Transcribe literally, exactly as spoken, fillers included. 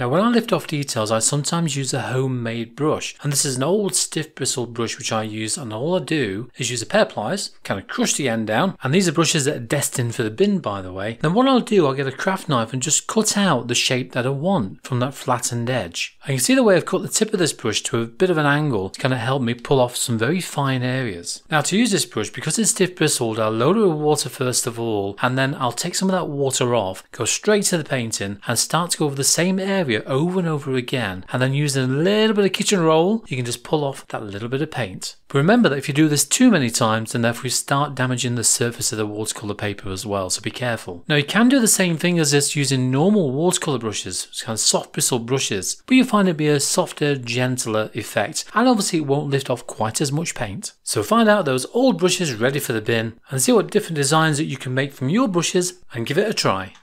Now when I lift off details, I sometimes use a homemade brush, and this is an old stiff bristled brush which I use, and all I do is use a pair of pliers, kind of crush the end down, and these are brushes that are destined for the bin, by the way. Then what I'll do, I'll get a craft knife and just cut out the shape that I want from that flattened edge. And you can see the way I've cut the tip of this brush to a bit of an angle to kind of help me pull off some very fine areas. Now to use this brush, because it's stiff bristled, I'll load it with water first of all, and then I'll take some of that water off, go straight to the painting, and start to go over the same area over and over again, and then using a little bit of kitchen roll, you can just pull off that little bit of paint. But remember that if you do this too many times, then therefore you start damaging the surface of the watercolour paper as well, so be careful. Now you can do the same thing as this using normal watercolour brushes, kind of soft bristled brushes, but you find it be a softer, gentler effect, and obviously it won't lift off quite as much paint. So find out those old brushes ready for the bin, and see what different designs that you can make from your brushes, and give it a try.